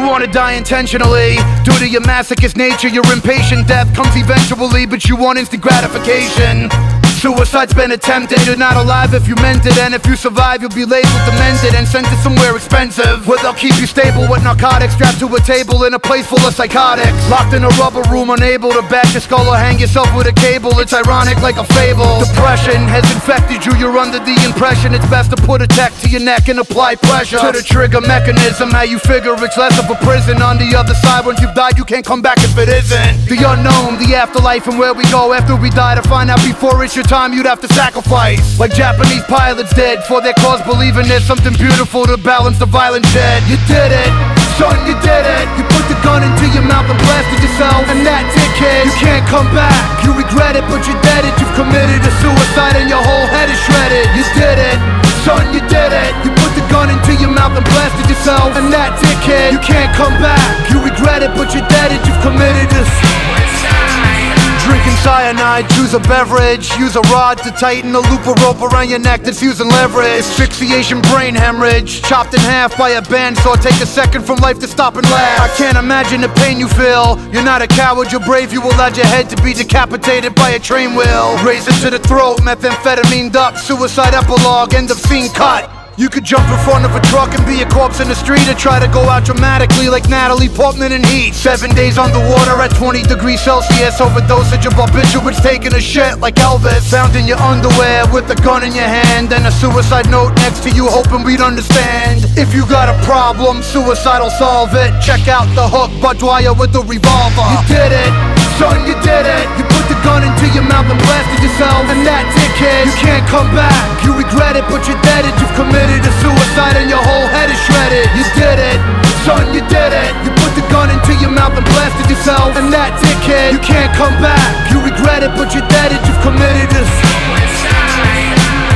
wanna die intentionally. Due to your masochist nature, your impatient death comes eventually, but you want instant gratification. Suicide's been attempted, you're not alive if you meant it. And if you survive, you'll be labeled demented and sent to somewhere expensive, where they'll keep you stable with narcotics, strapped to a table in a place full of psychotics. Locked in a rubber room, unable to bash your skull or hang yourself with a cable. It's ironic like a fable. Depression has infected you, you're under the impression it's best to put a tech to your neck and apply pressure to the trigger mechanism. How you figure it's less of a prison. On the other side, once you've died, you can't come back if it isn't. The unknown, the afterlife, and where we go after we die. To find out before it's your time, you'd have to sacrifice, like Japanese pilots did, for their cause, believing there's something beautiful to balance the violent dead. You did it, son, you did it. You put the gun into your mouth and blasted yourself, and that's it, kid. You can't come back, you regret it, but you did it. You've committed a suicide and your whole head is shredded. You did it, son, you did it. You put the gun into your mouth and blasted yourself, and that's it, kid. You can't come back, you regret it, but you did it. You've committed a suicide. Drinking cyanide, choose a beverage. Use a rod to tighten a loop of rope around your neck that's using leverage. Asphyxiation, brain hemorrhage, chopped in half by a bandsaw. Take a second from life to stop and laugh. I can't imagine the pain you feel. You're not a coward, you're brave. You allowed your head to be decapitated by a train wheel. Razor to the throat, methamphetamine up. Suicide epilogue, end of scene cut. You could jump in front of a truck and be a corpse in the street, or try to go out dramatically like Natalie Portman in Heat. 7 days underwater at 20 degrees Celsius. Overdosage of barbiturates, taking a shit like Elvis. Found in your underwear with a gun in your hand, and a suicide note next to you hoping we'd understand. If you got a problem, suicide will solve it. Check out The Hook by Dwyer with the revolver. You did it, son, you did it. You put the gun into your mouth and blasted yourself, and that's it, kid. You can't come back, you regret it, but you did it. You've committed a suicide and your whole head is shredded. You did it, son, you did it. You put the gun into your mouth and blasted yourself, and that's it, kid. You can't come back, you regret it, but you did it. You've committed a suicide.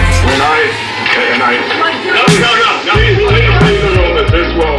No. Leave the room at this well.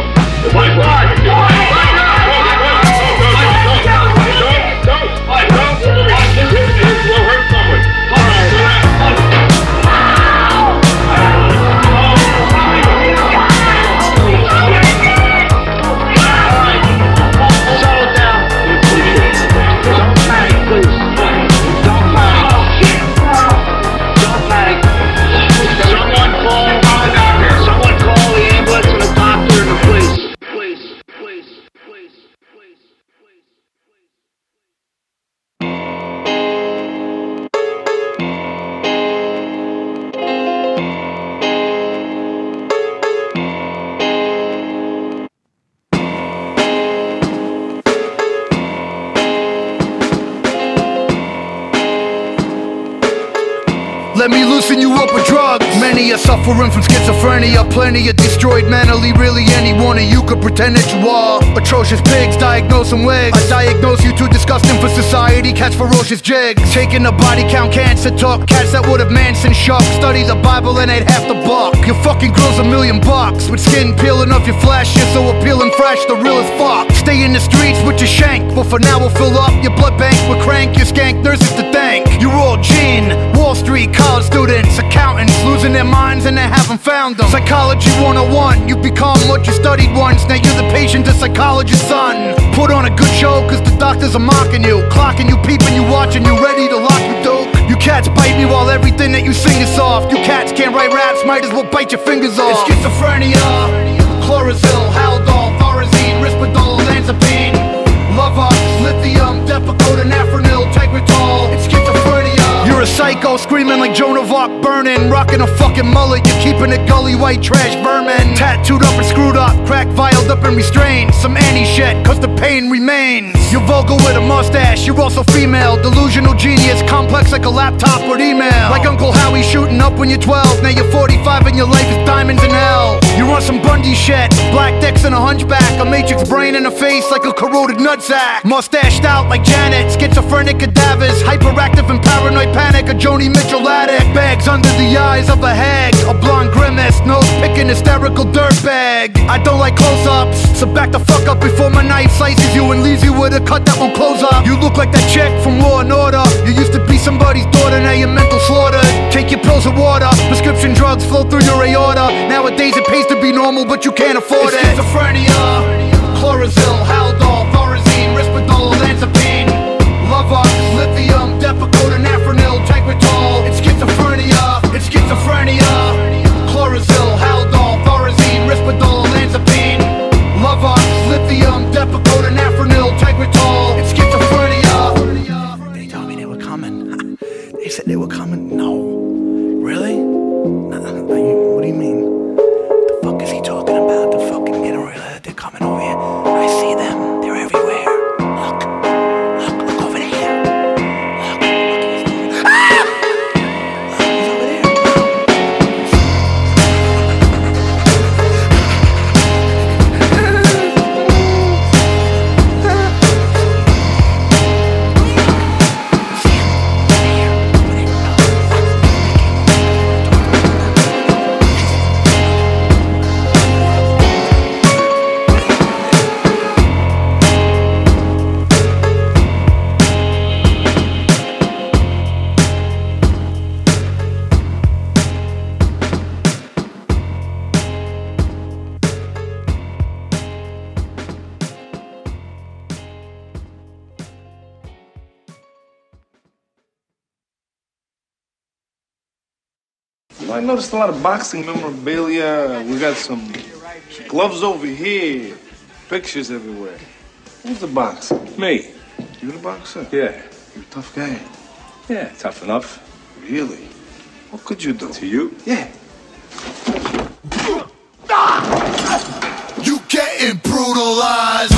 Let me loosen you up with drugs. Many are suffering from schizophrenia. Plenty are destroyed mentally. Really any one of you could pretend that you are. Atrocious pigs, diagnosing wigs. I diagnose you too disgusting for society. Catch ferocious jigs. Taking the body count cancer talk. Cats that would have Manson shock. Study the Bible and ate half the buck. Your fucking grill's $1 million. With skin peeling off your flesh. You're so appealing fresh, the real as fuck. Stay in the streets with your shank, but for now we'll fill up your blood bank with crank. Your skank nurses to thank. You're all gene, Wall Street, college students, accountants, losing their minds and they haven't found them. Psychology 101, you become what you studied once. Now you're the patient, the psychologist's son. Put on a good show, cause the doctors are mocking you. Clocking you, peeping you, watching you, ready to lock you, dope. You cats bite me while everything that you sing is soft. You cats can't write raps, might as well bite your fingers off. It's schizophrenia, Chlorazil, Haldol, Thorazine, Risperdal, Olanzapine, Luvox, Lithium, Depakote, Nafranil, Tegretol. It's schizophrenia. You're a psycho, screaming like Joan of Arc, burning, rocking a fucking mullet. You're keeping it gully, white trash vermin. Tattooed up and screwed up, crack vialed up and restrained. Some Annie shit, cause the pain remains. You're vulgar with a mustache, you're also female. Delusional genius, complex like a laptop with email. Like Uncle Howie shooting up when you're 12. Now you're 45 and your life is diamonds in hell. You want some Bundy shit, black dicks and a hunchback. A matrix brain in a face like a corroded nutsack. Mustached out like Janet, schizophrenic cadavers. Hyperactive and paranoid panic, a Joni Mitchell addict. Bags under the eyes of a hag, a blonde grimace, nose picking hysterical dirtbag. I don't like close-ups, so back the fuck up before my knife slices you and leaves you with a cut that won't close up. You look like that chick from Law and Order. You used to be somebody's daughter, now you're mental slaughtered. Take your pills of water, prescription drugs flow through your aorta. Nowadays it pays to be normal, but you can't afford it. Schizophrenia, Chlorazil, Haldol, Thorazine, Risperdal, Olanzapine, Luvox, lithium, Depakote, Nafranil, Tegretol. It's schizophrenia, it's schizophrenia. Chlorazil, Haldol, Thorazine, Risperdal, Olanzapine, Luvox, lithium, Depakote, Nafranil, Tegretol. It's schizophrenia. They told me they were coming. They said they were coming. No. Really? What do you mean? The fuck is he talking about? The fucking get over here. They're coming over here. I see them. They're everywhere. Look over there. Look, he's over there. I noticed a lot of boxing memorabilia. We got some gloves over here, pictures everywhere. Who's the boxer? Me? You the boxer? Yeah. You're a tough guy. Yeah, tough enough. Really? What could you do? To you? Yeah. You getting brutalized.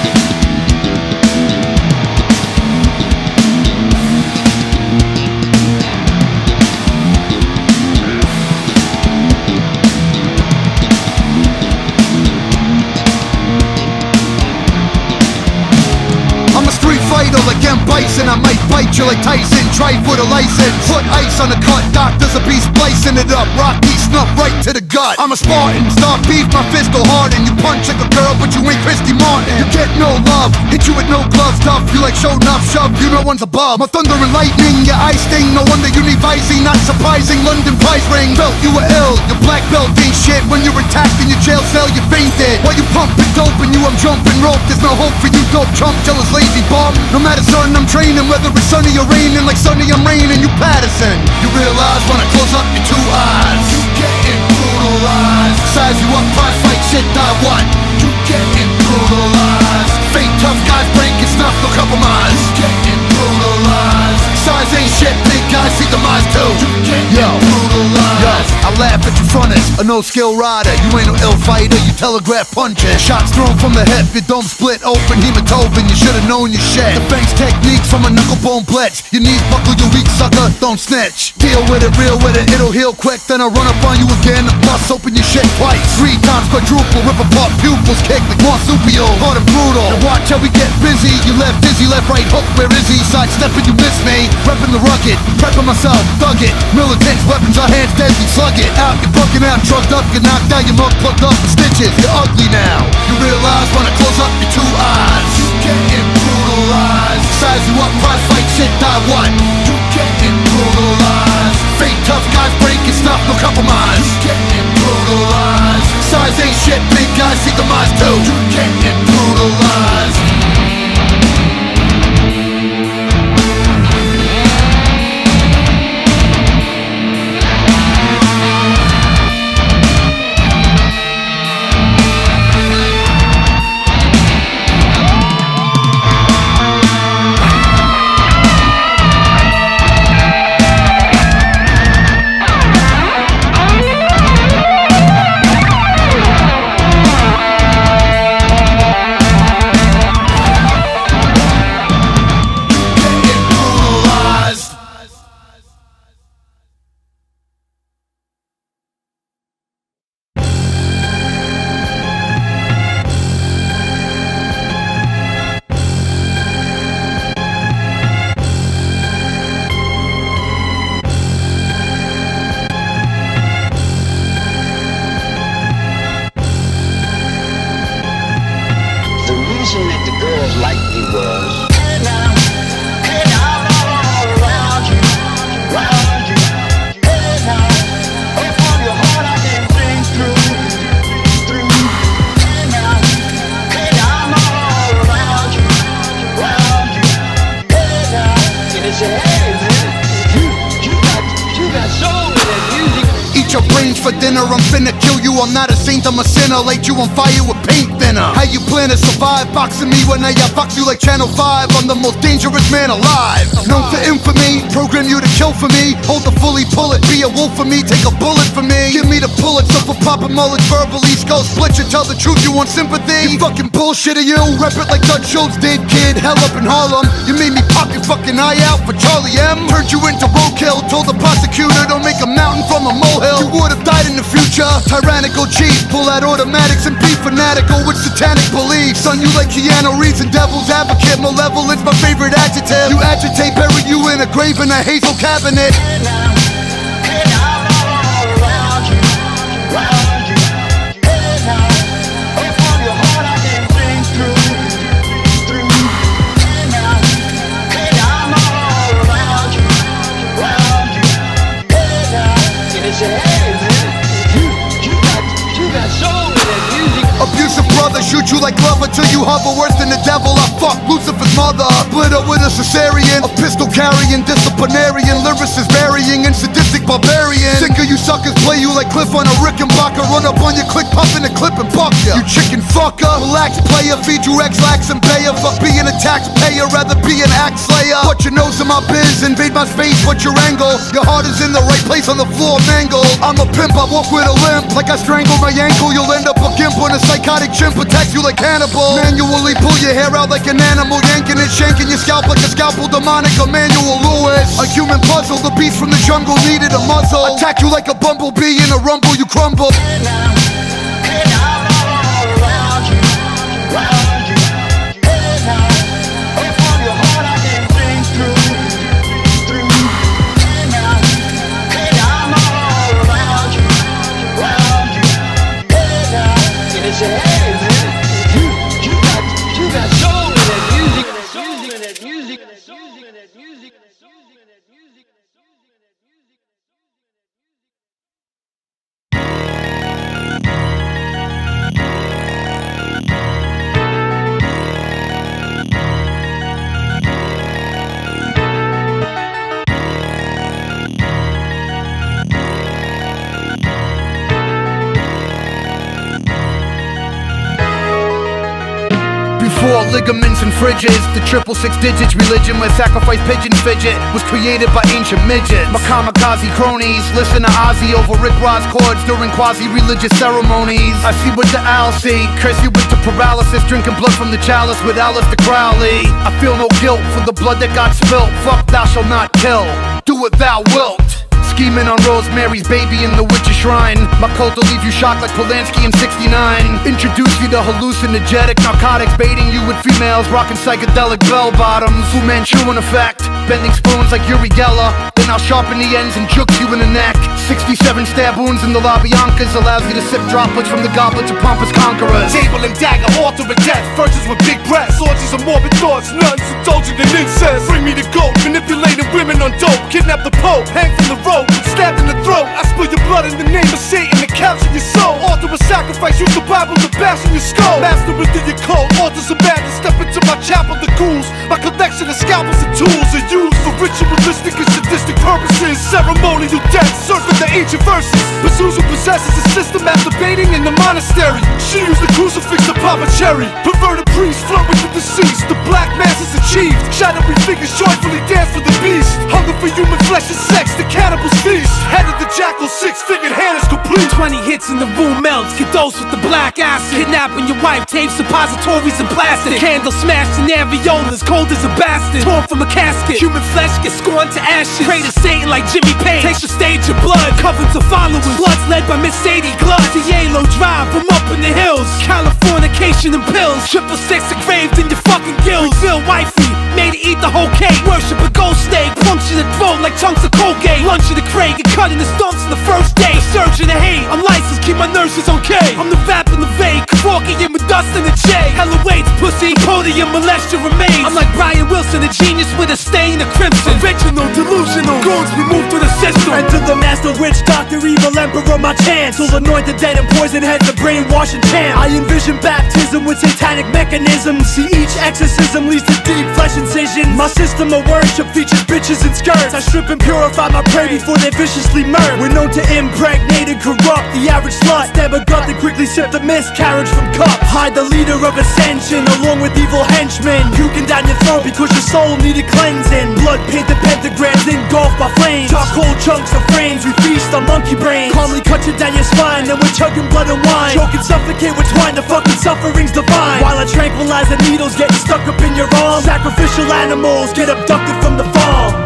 I'm a street fighter like M. Bison. I might bite you like Tyson. Try with a license. Put ice on the cut. Doctors a beast splicing it up. Rocky snuff right to the gut. I'm a Spartan. Start beef, my fist go hard. And you punch like a girl, but you ain't Christy Martin. You get no love. Hit you with no gloves. Tough. You like show enough shove. You know one's above. My thunder and lightning. Your ice sting. No wonder you need Visine. Not surprising. London price ring. Felt you were ill. Your black belt ain't shit. When you're attacked in your jail cell, you fainted. While you pumping dope and you I'm jumping rope. There's no hope for you dope chump. Jealous lazy bum. No matter son, I'm training. Whether it's sunny or raining. Like sunny, I'm raining. You Patterson. You realize when I close up your two eyes. You getting brutalized. Size you up, prize fight shit, die what? You getting brutalized. Fake tough guys breaking stuff, no compromise. You getting brutalized. Size ain't shit, big guys see demise too. You getting brutalized. I laugh at you fronters, a no-skill rider. You ain't no ill fighter, you telegraph punching. Shots thrown from the hip, your dome split open, hematoma. You should've known your shit. Defense techniques from a knucklebone blitz. Your knees buckle, you weak sucker, don't snitch. Deal with it, real with it, it'll heal quick. Then I'll run up on you again, bust open your shit twice. 3 times quadruple, rip apart pupils, kick like marsupial. Hard and brutal, now watch how we get busy. You left dizzy, left right hook, where is he? Sidestepping, you miss me. Repping the rugged, prepping myself, thug it. Militant weapons, our hands deadly, slug it. Out, you're bucking out, drugged up, you're knocked out, your mug plugged up with stitches. You're ugly now. You realize when I close up your 2 eyes. You getting brutalized. Size you up, prize fight shit, die what? You getting brutalized. Fake tough guys breaking stuff, no compromise. You getting brutalized. Size ain't shit, big guys see demise too. You getting brutalized. range for dinner. I'm finna kill you, I'm not a saint, I'm a sinner. Light you on fire with paint thinner. How you plan to survive? Boxing me when I box you like Channel 5. I'm the most dangerous man alive. Known for infamy, program you to kill for me. Hold the fully, pull it, be a wolf for me, take a bullet for me. Give me the bullets up for popping mullets verbally. Skull split you, tell the truth, you want sympathy. You fucking bullshit of you, rep it like Dutch Schultz did, kid. Hell up in Harlem, you made me pop your fucking eye out for Charlie M. Turned you into roadkill, told the prosecutor don't make a mountain from a molehill. You would've died in the future, tyrannical chief. Pull out automatics and be fanatical with satanic beliefs. Son, you like Keanu Reeves and devil's advocate. Malevolent's my favorite adjective. You agitate, bury you in a grave in a hazel cabinet. Abusive brother, shoot you like Glover till you hover. Worse than the devil, I fuck Lucifer's mother. Split up with a cesarean, a pistol carrying disciplinarian. Lyricist varying and sadistic barbarian. Sick of you suckers, play you like Cliff on a Rickenbacker. Run up on your click, puffin' a clip and buck ya. You chicken fucker, relax player, feed you X-Lax and payer. Fuck being a taxpayer, rather be an axe slayer. Put your nose in my biz, invade my space, what's your angle? Your heart is in the right place on the floor, mangled. I'm a pimp, I walk with a limp, like I strangled my ankle. You'll end up a gimp on a psychotic chimp, attacks you like Hannibal. Manually pull your hair out like an animal, yanking it, shanking your scalp like a scalpel. Demonic Emmanuel Lewis, a human puzzle. The beast from the jungle needed a muzzle. Attack you like a bumblebee in a rumble, you crumble. Before ligaments and fridges, the 666 digits religion where sacrifice pigeons fidget was created by ancient midgets. My kamikaze cronies listen to Ozzy over Rick Ross chords during quasi-religious ceremonies. I see what the owl see, curse you with the paralysis, drinking blood from the chalice with Aleister Crowley. I feel no guilt for the blood that got spilt. Fuck, thou shalt not kill, do what thou wilt. Scheming on Rosemary's Baby in the Witch's Shrine. My cult will leave you shocked like Polanski in '69. Introduce you to hallucinogenic narcotics, baiting you with females rocking psychedelic bell bottoms. Fu Manchu in effect, bending spoons like Uri Geller. Then I'll sharpen the ends and juke you in the neck. 67 stab wounds in the LaBiancas allows you to sip droplets from the goblets of pompous conquerors. Table and dagger, altar of death, virgins with big breasts, orgies of morbid thoughts, nuns indulging in incest. Bring me the goat, manipulating women on dope, kidnap the Pope, hang from the rope, stabbed in the throat. I spill your blood in the name of Satan and capture your soul. Altar of sacrifice, use the Bible to bash in your skull. Master within your cult, altars of madness, step into my chapel, the ghouls. My collection of scalpels and tools are used for ritualistic and sadistic purposes. Ceremonial death, circle the ancient verses. Pazuzu possesses a system masturbating in the monastery. She used the crucifix to pop a cherry. Perverted priests flirt with the deceased. The black mass is achieved. Shadowy figures joyfully dance for the beast. Hunger for human flesh and sex, the cannibal's feast. Head of the jackal, six-figured hand is complete. 20 hits and the room melts. Get dosed with the black acid. Kidnapping your wife, tape suppositories and plastic. Candle smashed in areolas, cold as a bastard. Torn from a casket. Human flesh gets scorned to ashes. Pray to Satan like Jimmy Page. Takes your stage of blood. Covered to followers. Bloods led by Miss Sadie Gluck. Cielo Drive from up in the hills. Californication and pills. 666 engraved in your fucking gills. Real wifey, made to eat the whole cake. Worship a ghost snake. Puncture the throat like chunks of Colgate. Lunch in the crate, get cut in the stumps in the first day. Surgeon of hate, I'm licensed, keep my nurses okay. I'm the rap in the vein, Kevorkian with dust in the J. Hella weights, pussy, podium, molestia remains. I'm like Brian Wilson, a genius with a stain of crimson. Original, delusional, goons we move through the system. Enter the master witch doctor, evil emperor, my chance. Will anoint the dead and poison heads of brainwashing chant. I envision baptism with satanic mechanisms. See each exorcism leads to deep flesh incisions. My system of worship features bitches and skirts. I strip and purify my prey before they viciously murder. We're known to impregnate and corrupt the average slut. Stab a gut and quickly sip the miscarriage from cups. Hide the leader of ascension along with evil henchmen. Puking down your throat because your soul needed cleansing. Blood painted pentagrams engulfed by flames. Charcoal chunks of frames, we feast on monkey brains. Calmly cut you down your spine, then we're chugging blood and wine. Choke and suffocate with twine, the fucking suffering's divine. While I tranquilize the needles getting stuck up in your arms. Sacrificial animals get abducted from the farm.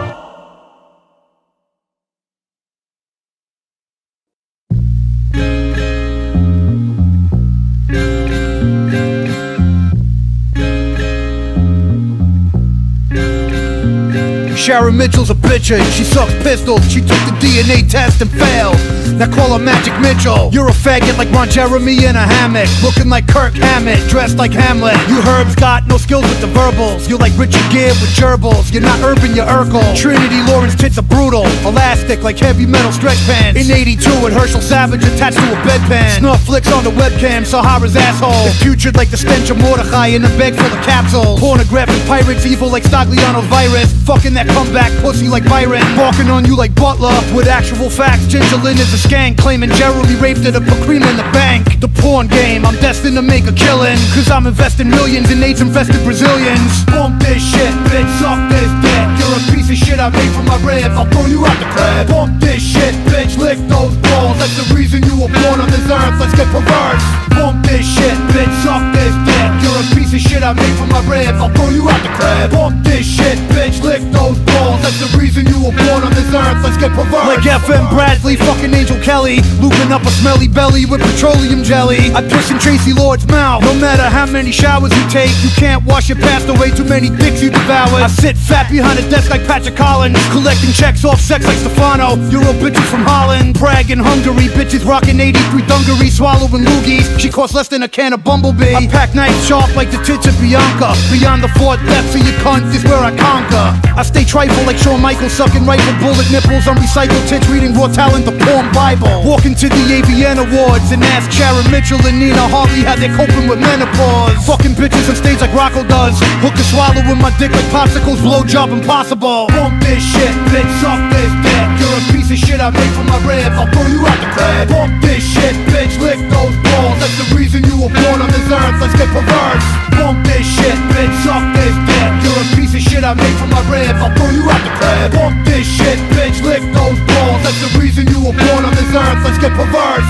Sharon Mitchell's a bitchin', she sucks pistols. She took the DNA test and failed. Now call her Magic Mitchell. You're a faggot like Ron Jeremy in a hammock, looking like Kirk Hammett, dressed like Hamlet. You herbs got no skills with the verbals. You're like Richard Gere with gerbils. You're not urban, you're Urkel. Trinity Lawrence tits are brutal, elastic like heavy metal stretch pants. In 82 with Herschel Savage attached to a bedpan. Snuff flicks on the webcam, Sahara's asshole. It's putrid like the stench of Mordecai in a bag full of capsules. Pornographic pirates evil like Stagliano's virus. Fucking that comeback pussy like Byron. Walking on you like Butler. With actual facts, Ginger Lynn is a skank, claiming Jeremy raped her to put cream in the bank. The porn game, I'm destined to make a killing, cause I'm investing millions in AIDS-infested Brazilians. Bump this shit, bitch, suck this dick. You're a piece of shit I made from my ribs, I'll throw you out the crib. Bump this shit, bitch, lick those balls. That's the reason you were born on this earth, let's get perverse. Bump this shit, bitch, suck this dick. You're a piece of shit I made from my ribs, I'll throw you out the crib. Bump this shit, bitch, lick those balls. That's the reason you were born on this earth, let's get perverse. Like FM Bradley, fucking Angel Kelly, looping up a smelly belly with petroleum jelly. I piss in Tracy Lord's mouth. No matter how many showers you take, you can't wash your past away. Too many dicks you devoured. I sit fat behind a desk like Patrick Collins, collecting checks off sex like Stefano. Euro bitches from Holland, Prague and Hungary. Bitches rocking 83 dungarees, swallowing loogies. She costs less than a can of Bumblebee. I pack knives sharp like the tits of Bianca. Beyond the fourth depths of your cunt is where I conquer. I stay trifle like Shawn Michaels, sucking rifle bullet nipples on recycled tits, reading Raw Talent, the porn Bible. Walking to the AVN Awards and ask Sharon Mitchell and Nina Hartley how they're coping with menopause. Fucking bitches on stage like Rocco does. Hook and swallow with my dick like popsicles, blowjob impossible. Bump this shit, bitch, suck this dick. You're a piece of shit I made from my ribs, I'll throw you out the crib. Bump this shit, bitch, lick those balls. That's the reason you were born on this earth, let's get perverse. Bump this shit, bitch, suck this dick. You're a piece of shit I made from my ribs, I'll throw you out the crib. Bump this shit, bitch, lick those balls. That's the reason you were born on this earth, let's get perverse.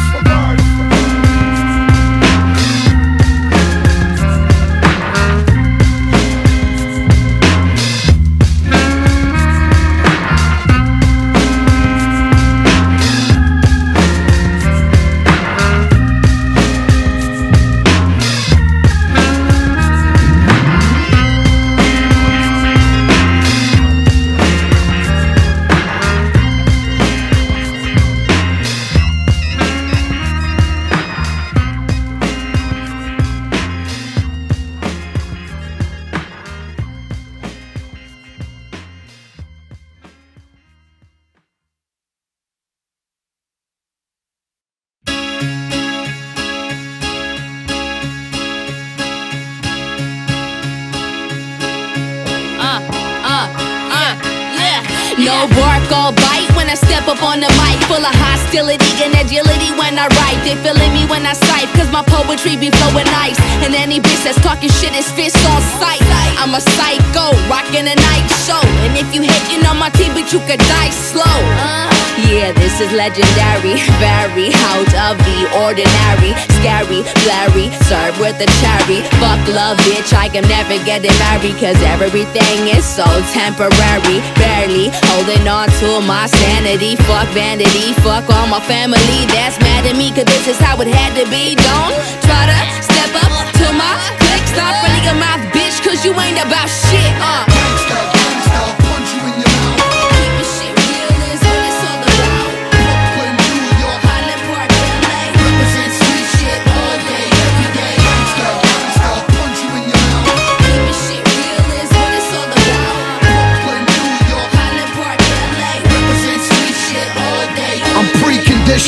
No bark or bite when I step up on the mic. Full of hostility and agility when I write. They feeling me when I cite, cause my poetry be flowing nice. And any bitch that's talking shit is fist on sight. I'm a psycho, rocking a night show. And if you hating on my team, but you could die slow. Yeah, this is legendary. Very out of the ordinary. Scary, blurry, served with a cherry. Fuck love, bitch, I am never getting married, cause everything is so temporary. Barely holding on to my sanity. Fuck vanity, fuck all my family that's mad at me, cause this is how it had to be. Don't try to step up to my clique. Stop running your mouth, bitch, cause you ain't about shit.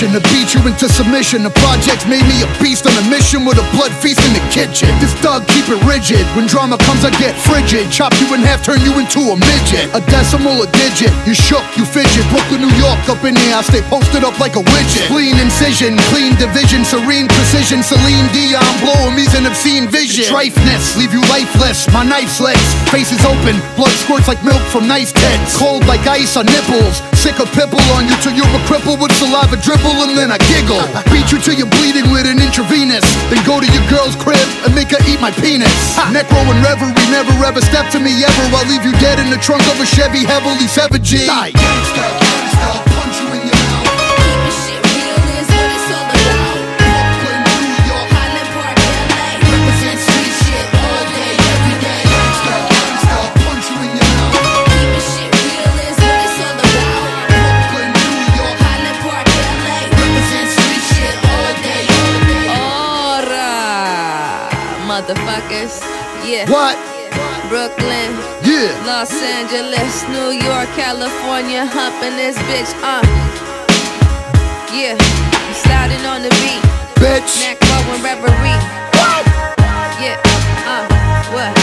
mission to beat you into submission. The projects made me a beast on a mission with a blood feast in the kitchen. This thug keep it rigid. When drama comes, I get frigid. Chop you in half, turn you into a midget. A decimal, a digit. You shook, you fidget. Brooklyn, New York, up in here, I stay posted up like a widget. Spleen incision, clean division, serene precision. Celine Dion blowing me's an obscene vision. Trifeness, leave you lifeless. My knife slits, face is open. Blood squirts like milk from nice tits. Cold like ice on nipples. Sick a pimple on you till you're a cripple with saliva dribble, and then I giggle. Beat you till you're bleeding with an intravenous. Then go to your girl's crib and make her eat my penis. Necro and reverie, never ever step to me ever. I'll leave you dead in the trunk of a Chevy, heavily severed G. Die. Gangsta, gangsta, punch you in your mouth. Keep this shit real is what it's all about. Brooklyn, New York, Highland Park, LA. represent street shit all day, every day. Gangsta, gangsta, punch you in your mouth. Keep this shit real is what it's all about. Brooklyn, New York, Highland Park, LA. represent street shit all day, all day. Ora, motherfuckers. Yeah. What? Brooklyn, Yeah. Los Angeles, New York, California, humping this bitch, yeah, I'm sliding on the beat, Bitch. Necro and reverie. Yeah, what?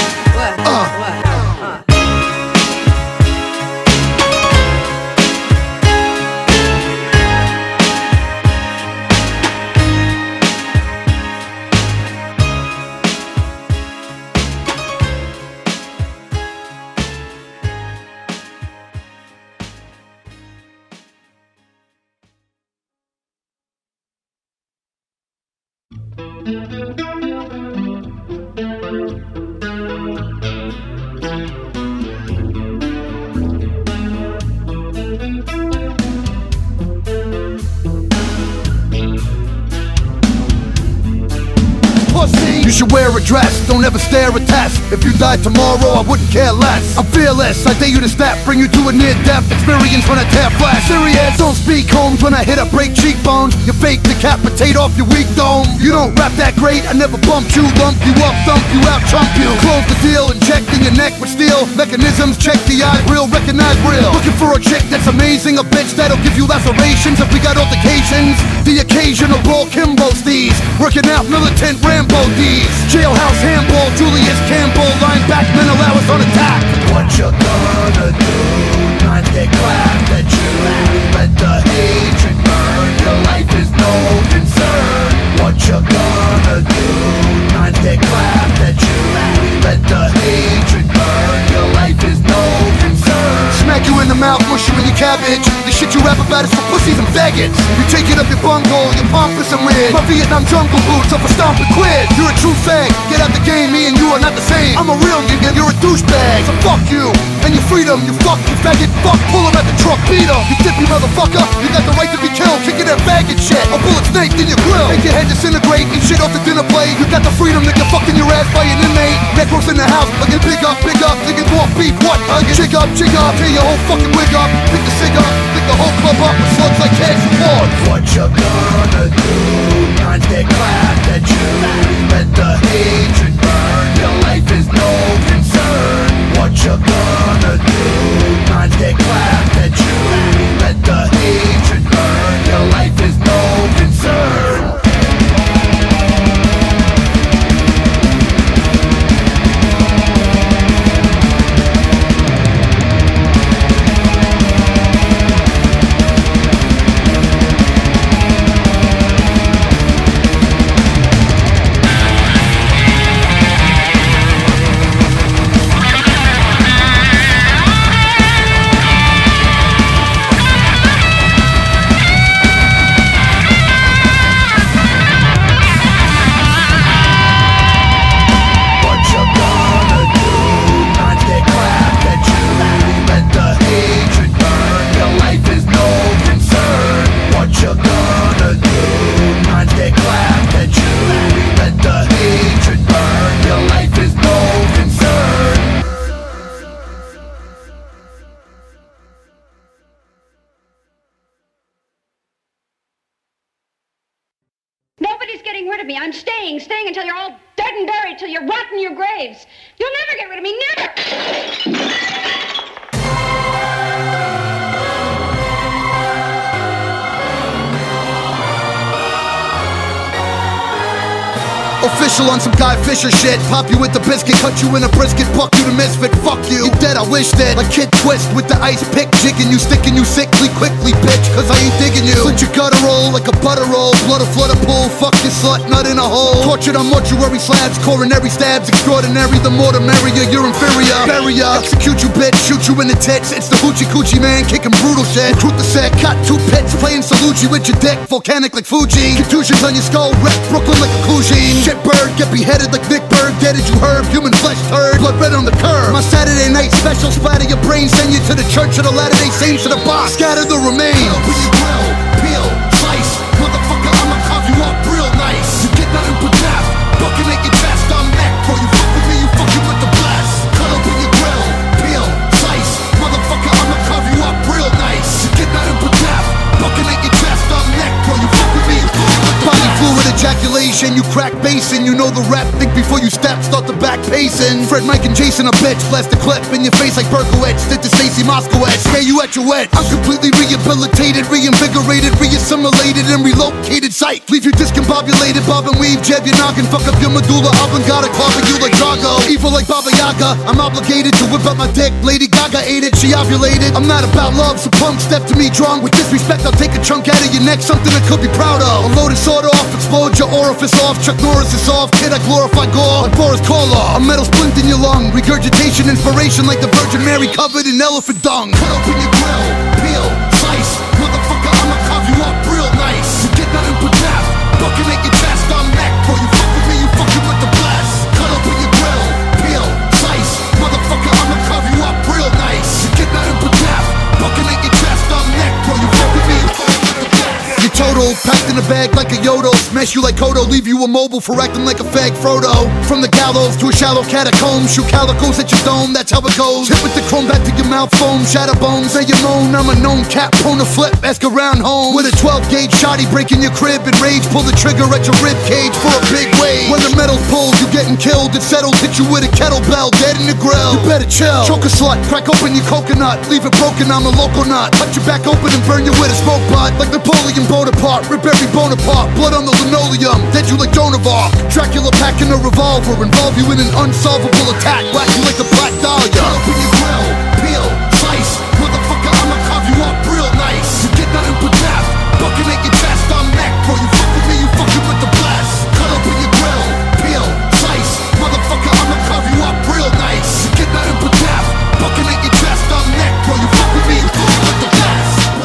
Pussy, you should wear a dress, don't ever stare a test. If you died tomorrow, I wouldn't care less. I'm fearless, I dare you to step, bring you to a near-death experience when I tear flesh. Serious, don't speak homes when I hit, I break cheekbones. You fake decapitate off your weak dome. You don't rap that great, I never bumped you, lump you up, thump you out, chump you. Close the deal, injecting your neck with steel mechanisms, check the eye, real, recognize real. Looking for a chick that's amazing, a bitch that'll give you lacerations if we got altercations. The occasional brawl, Kimbo steez, working out militant Rambo D's. Jailhouse handball, Julius Campbell, line back, men allow us on attack. What you gonna do? Not get clapped at you. Let the hatred burn, your life is no concern. What you gonna do? Not get clapped at you. Let the hatred burn, your life is no concern. Smack you in the mouth, mush you in your cabbage. The shit you rap about is for pussies and faggots. You take it up your bunghole, you're pompous and weird. My Vietnam jungle boots up a stomp and quid. You're a true fag, get out the game, me and you are not the same. I'm a real nigga, you're a douchebag. So fuck you, and your freedom, you fuck, you faggot. Fuck, pull him at the truck, beat him. You dippy motherfucker, you got the right to be killed. Kicking that faggot shit, a bullet snaked in your grill. Make your head disintegrate, eat shit off the dinner plate. You got the freedom to get fucked in your ass by an inmate. Necros in the house, looking big up, niggas more beef, what? Jig up, tear your whole fucking wig up. Pick the cig up, pick the whole club up with slugs like cash support. What you gonna do? Not get clapped at you. Let the hatred burn, your life is no concern. What you gonna do? Not get clapped at you. Let the hatred burn, your life is no concern. Nobody's getting rid of me. I'm staying until you're all dead and buried, till you rot in your graves. You'll never get rid of me, never! Official on some Guy Fisher shit. Pop you with the biscuit, cut you in a brisket, buck you the misfit, fuck you. You dead, I wish that. Like Kid Twist with the ice pick, jigging you, sticking you sickly, quickly, bitch, cause I ain't digging you. Slit your gutter roll like a butter roll, blood a flood a pool, fuck your slut, nut in a hole. Tortured on mortuary slabs, coronary stabs, extraordinary, the more the merrier, you're inferior. Bury ya, execute you bitch, shoot you in the tits, it's the hoochie coochie man, kicking brutal shit. Recruit the set, cut 2 pits, playing Salucci with your dick, volcanic like Fuji. Contusions on your skull, wreck Brooklyn like a Cougine. Shitbird, get beheaded like Nick Berg, dead as you heard, human flesh turd, blood red on the curb. My Saturday night special, splatter your brain, send you to the church of the Latter-day Saints to the box, scatter the remains. When you grill, peel, slice, motherfucker, I'ma carve you up real nice. You get nothing but death, bucking at your chest, I'm neck, bro. You fuck with me, you fucking with the blast. Cut open your grill, peel, slice, motherfucker, I'ma carve you up real nice. You get nothing but death, bucking at your chest, I'm neck, bro. You fuck with me, you fucking with the body fluid ejaculation, you crack basin, you know the rap. Think before you step, start the back pacing. Fred, Mike, and Jason a bitch, blast the clip in your face like Berkowitz. Did to Stacy Moskowitz, yeah, you at your wet. I'm completely rehabilitated, reinvigorated, reassimilated, and relocated. Sight, leave you discombobulated, bob and weave, jab your noggin, fuck up your medulla oblongata, clobbing you like Drago. Evil like Baba Yaga, I'm obligated to whip out my dick. Lady Gaga ate it, she ovulated. I'm not about love, so punk step to me drunk. With disrespect, I'll take a chunk out of your neck, something I could be proud of. A loaded sword off, explode your orifice off. Chuck Norris is off, kid, I glorify gore like Boris Karloff. A metal splint in your lung, regurgitation, inspiration like the Virgin Mary covered in elephant dung. Cut open your grill, peel, slice, motherfucker, I'ma carve you up real nice. You get nothing but death, bucking at your chest, I'm neck, bro. You fuck with me, you fucking with the blast. Cut open your grill, peel, slice, motherfucker, I'ma carve you up real nice. You get nothing but death, bucking at your chest, I'm neck, bro. You fuck with me, you fucking with the blast. You're total, packed in a bag like a Yodel. Smash you like Kodo, leave you immobile for acting like a fag Frodo. From the gallows to a shallow catacomb, shoot calicos at your dome, that's how it goes. Hit with the chrome back to your mouth, foam, shatter bones. Say you moan, I'm a known cat, prone to flip, ask around home. With a 12-gauge shotty, break in your crib and rage, pull the trigger at your rib cage for a big wave. When the metal's pulled, you getting killed, it settles, hit you with a kettlebell, dead in the grill. You better chill, choke a slut, crack open your coconut, leave it broken, I'm a local nut. Cut your back open and burn you with a smoke pot, like Napoleon Bonaparte, rip every bone apart, blood on the linoleum, dead you like Joan of Arc. Dracula packing a revolver, involve you in an unsolvable attack, whack you like the Black Dahlia. Cut open your grill, peel, slice, motherfucker, I'ma carve you up real nice. You get nothing but death, bucking at your chest, I'm neck, bro. You fuck with me, you fucking with the blast. Cut open your grill, peel, slice, motherfucker, I'ma carve you up real nice. You get nothing but death, bucking at your chest, I'm neck, bro. You fuck with me, you fucking with the blast.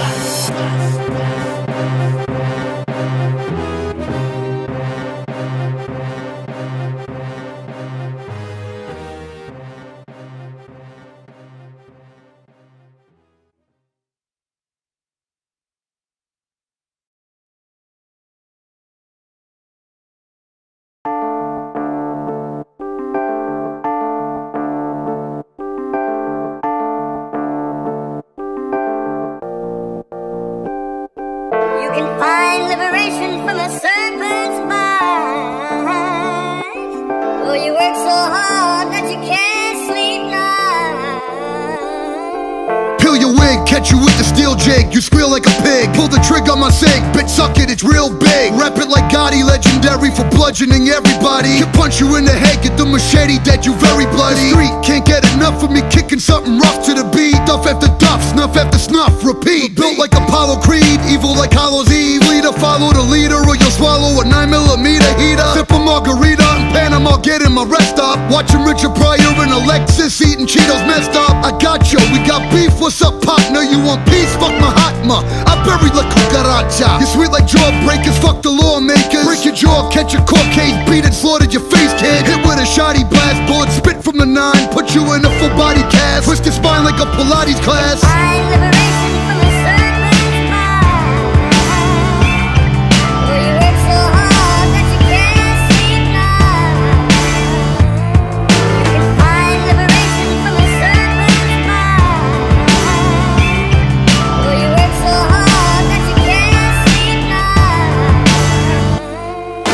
Catch you with the steel jig, you squeal like a pig. Pull the trigger on my sig, bitch suck it, it's real big. Rap it like Gotti, legendary for bludgeoning everybody. Can punch you in the head, get the machete dead, you very bloody. The street can't get enough of me kicking something rough to the beat. Duff after duff, snuff after snuff, repeat. Built like Apollo Creed, evil like Hollow's Eve. Leader, follow the leader or you'll swallow a 9mm heater. Sip a margarita in Panama, getting my rest up. Watching Richard Pryor and Alexis eating Cheetos messed up. I got you, we got beef, what's up partner? You want peace? Fuck Mahatma. I bury la cucaracha. You're sweet like jawbreakers, fuck the lawmakers. Break your jaw, catch a court case, beat it, slaughtered your face, kid. Hit with a shoddy blast, bullet spit from the 9, put you in a full body cast. Twist your spine like a Pilates class. Liberation from a serpent's mind. Oh, you work so hard that you can't sleep now. You can find liberation from a serpent's mind. Oh, you work so hard that you can't sleep now.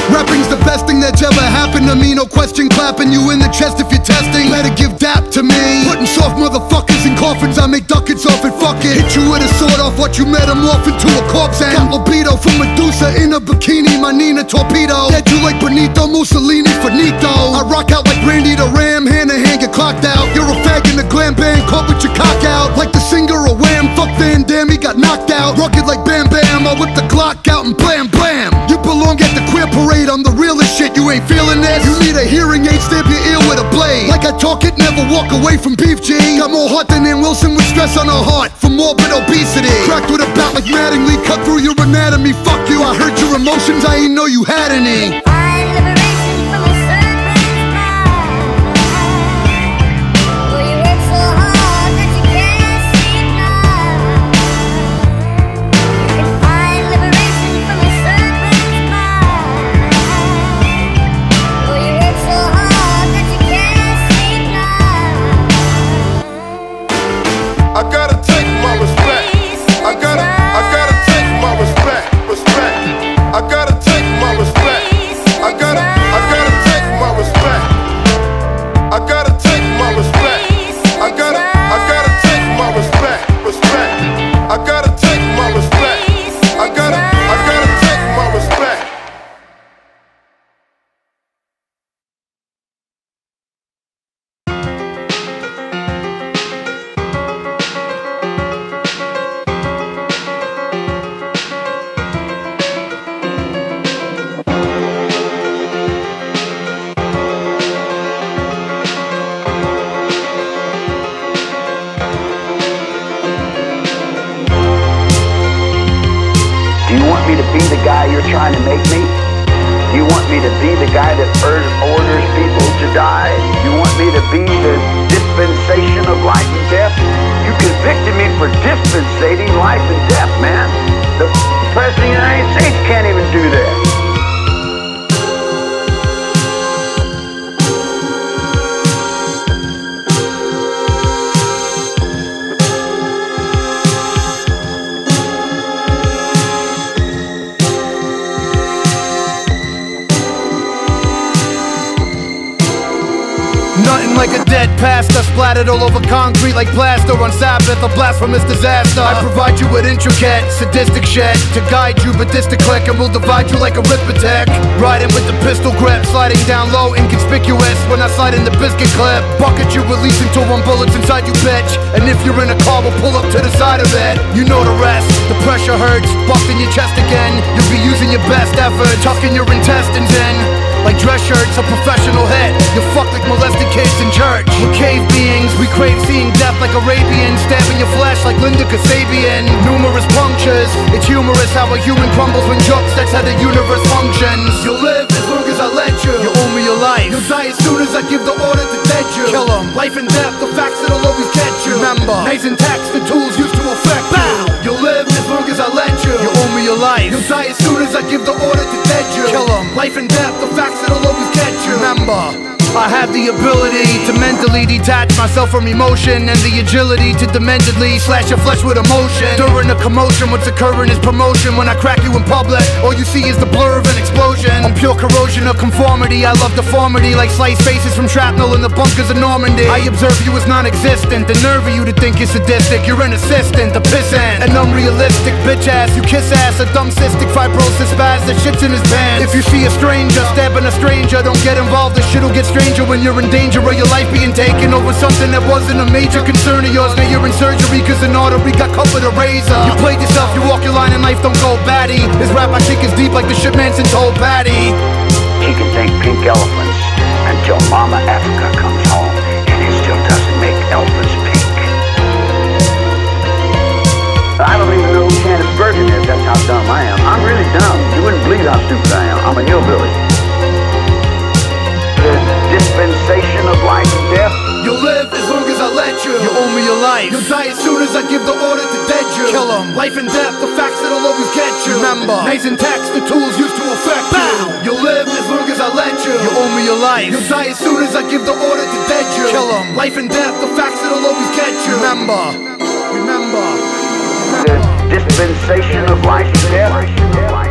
Rapping's the best thing that's ever happened to me. No question, clapping you in the chest if you're testing. Better give dap to me. Putting soft motherfuckers in coffins, I make ducats off it, fuck it. Hit you with a sword off what you metamorph into a corpse. And got libido from Medusa in a bikini, my Nina torpedo. Dead you like Benito Mussolini, finito. I rock out like Randy the Ram, hand to hand get clocked out. You're a fag in the glam band, caught with your cock out. Like the singer of Wham, fuck Van Damme, he got knocked out. Rugged like Bam Bam, I whip the Glock out and blam blam. You belong at the queer parade, I'm the realest shit, you ain't feeling this? You need a hearing aid, stamp your ear with a blade. Like I talk it, never walk away from beef G. Got more heart than Ann Wilson with stress on her heart from morbid obesity. Cracked with a bat like Mattingly, cut through your anatomy. Fuck you, I hurt your emotions, I ain't know you had any. I gotta take my respect. I gotta take my respect. I gotta take my respect. I gotta take my respect. I gotta take my respect. I gotta take my respect. I gotta take my respect. I gotta take my respect. Do you want me to be the guy you're trying to make me? Do you want me to be the guy that orders people to die? Do you want me to be the dispensation of life and death? You convicted me for dispensating life and death, man. The President of the United States can't even do that. Nothing like a dead pastor splattered all over concrete like plaster on Sabbath, a blasphemous disaster. I provide you with intricate, sadistic shit to guide you, but this to click and we'll divide you like arithmetic. Riding with the pistol grip, sliding down low, inconspicuous. When I slide in the biscuit clip, bucket you release until one bullet's inside you, bitch. And if you're in a car, we'll pull up to the side of it. You know the rest, the pressure hurts, bucked in your chest again. You'll be using your best effort, tucking your intestines in. Like dress shirts, a professional hit. You fuck like molested kids in church. We're cave beings, we crave seeing death like Arabians, stabbing your flesh like Linda Kasabian. Numerous punctures, it's humorous how a human crumbles when jokes, that's how the universe functions. You'll live as long as I let you. You owe me your life. You'll die as soon as I give the order to dead you. Kill 'em. Life and death, the facts that'll always get you. Remember, knives and tacks, the tools used to affect you. You'll live as long as I let you. You owe me your life. You'll die as soon as I give the order to dead you. Kill 'em. Life and death, the facts that'll always get you. Remember, I have the ability to mentally detach myself from emotion and the agility to dementedly slash your flesh with emotion. During a commotion, what's occurring is promotion. When I crack you in public, all you see is the blur of an explosion. I'm pure corrosion of conformity. I love deformity like sliced faces from shrapnel in the bunkers of Normandy. I observe you as non-existent. The nerve of you to think you're sadistic. You're an assistant, a pissant, an unrealistic bitch ass. You kiss ass, a dumb cystic fibrosis spaz that shits in his pants. If you see a stranger stabbing a stranger, don't get involved. The shit'll get stranger when you're in danger of your life being taken over something that wasn't a major concern of yours. Now you're in surgery cause an artery got cut with a razor. You played yourself, you walk your line in life, don't go batty. This rap I think is deep like the shit Manson told Patty. He can thank pink elephants until Mama Africa comes home and it still doesn't make elephants pink. I don't even know who Candace Bergen is, that's how dumb I am. I'm really dumb. You wouldn't believe how stupid I am. I'm a hillbilly. The dispensation of life and death. You'll live as long as I let you. You owe me your life. You'll die as soon as I give the order to dead you. Kill 'em. Life and death, the facts that'll always get you. Remember, knives and tacks, the tools used to affect you. You'll live as long as I let you. You owe me your life. You'll die as soon as I give the order to dead you. Kill 'em. Life and death, the facts that'll always get you. Remember. The dispensation of life and death.